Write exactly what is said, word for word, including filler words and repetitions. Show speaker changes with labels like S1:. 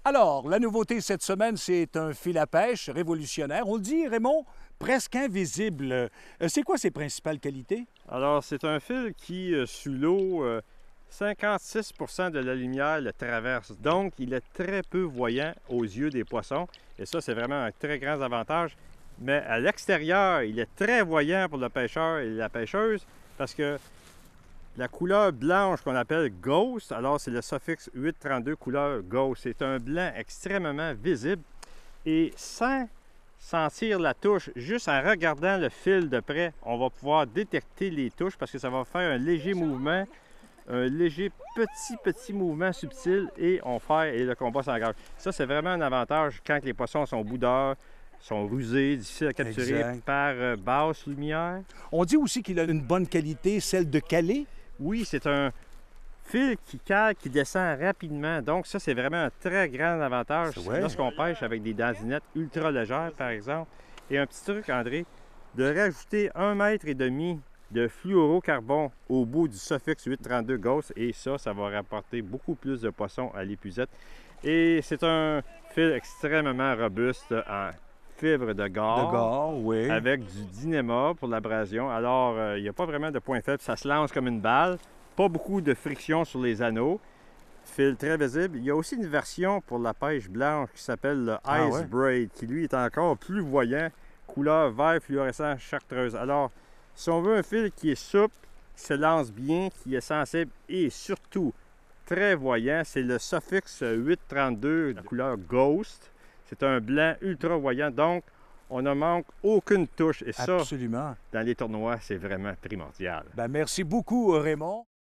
S1: Alors, la nouveauté cette semaine, c'est un fil à pêche révolutionnaire. On le dit, Raymond, presque invisible. Euh, C'est quoi ses principales qualités?
S2: Alors, c'est un fil qui, euh, sous l'eau, euh, cinquante-six pour cent de la lumière le traverse. Donc, il est très peu voyant aux yeux des poissons. Et ça, c'est vraiment un très grand avantage. Mais à l'extérieur, il est très voyant pour le pêcheur et la pêcheuse parce que la couleur blanche qu'on appelle Ghost, alors c'est le suffixe huit trente-deux couleur Ghost. C'est un blanc extrêmement visible et sans sentir la touche, juste en regardant le fil de près, on va pouvoir détecter les touches parce que ça va faire un léger mouvement, un léger petit petit mouvement subtil et on fait et le combat s'engage. Ça, c'est vraiment un avantage quand les poissons sont boudeurs, sont rusés, difficiles à capturer
S1: Exact.
S2: par euh, basse lumière.
S1: On dit aussi qu'il a une bonne qualité, celle de caler.
S2: Oui, c'est un fil qui cale, qui descend rapidement. Donc ça, c'est vraiment un très grand avantage
S1: Ouais.
S2: lorsqu'on pêche avec des dandinettes ultra légères, par exemple. Et un petit truc, André, de rajouter un mètre et demi de fluorocarbone au bout du suffixe huit trente-deux Ghost. Et ça, ça va rapporter beaucoup plus de poissons à l'épuisette. Et c'est un fil extrêmement robuste en fibre de gare.
S1: De gare, oui.
S2: Avec du dynéma pour l'abrasion. Alors, euh, il n'y a pas vraiment de point faible. Ça se lance comme une balle. Pas beaucoup de friction sur les anneaux. Fil très visible. Il y a aussi une version pour la pêche blanche qui s'appelle le
S1: Ah
S2: Ice
S1: ouais?
S2: Braid, qui lui est encore plus voyant. Couleur vert fluorescent chartreuse. Alors, si on veut un fil qui est souple, qui se lance bien, qui est sensible et surtout très voyant, c'est le suffixe huit trente-deux, la couleur Ghost. C'est un blanc ultra voyant. Donc, on ne manque aucune touche. Et ça,
S1: Absolument.
S2: dans les tournois, c'est vraiment primordial.
S1: Ben, merci beaucoup, Raymond.